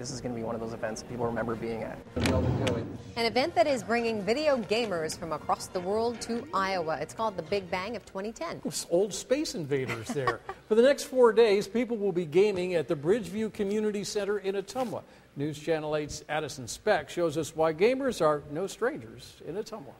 this is going to be one of those events that people remember being at. An event that is bringing video gamers from across the world to Iowa. It's called the Big Bang of 2010. Old Space Invaders there. For the next 4 days, people will be gaming at the Bridgeview Community Center in Ottumwa. News Channel 8's Addison Speck shows us why gamers are no strangers in Ottumwa.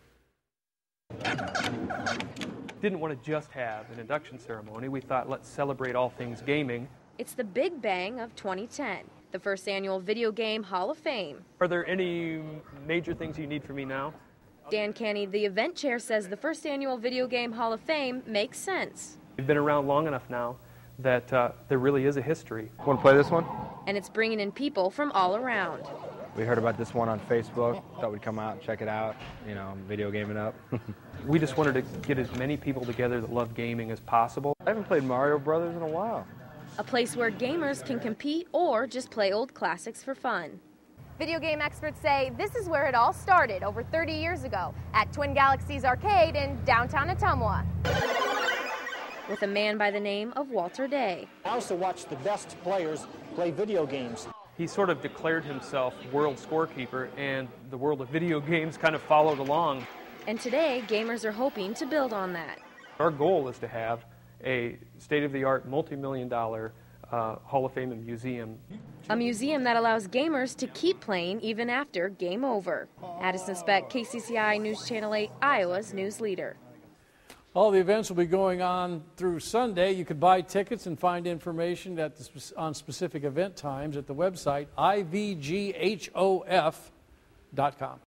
Didn't want to just have an induction ceremony. We thought, let's celebrate all things gaming. It's the Big Bang of 2010, the first annual Video Game Hall of Fame. Are there any major things you need from me now? Dan Canny, the event chair, says the first annual Video Game Hall of Fame makes sense. We've been around long enough now that there really is a history. Want to play this one? And it's bringing in people from all around. We heard about this one on Facebook, thought we'd come out and check it out, you know, video gaming up. We just wanted to get as many people together that love gaming as possible. I haven't played Mario Brothers in a while. A place where gamers can compete or just play old classics for fun. Video game experts say this is where it all started over 30 years ago at Twin Galaxies Arcade in downtown Ottumwa. With a man by the name of Walter Day. I also watch the best players play video games. He sort of declared himself world scorekeeper, and the world of video games kind of followed along. And today, gamers are hoping to build on that. Our goal is to have a state-of-the-art, multi-million-dollar Hall of Fame and museum. A museum that allows gamers to keep playing even after game over. Addison Speck, KCCI News Channel 8, Iowa's news leader. All the events will be going on through Sunday. You can buy tickets and find information on specific event times at the website ivghof.com.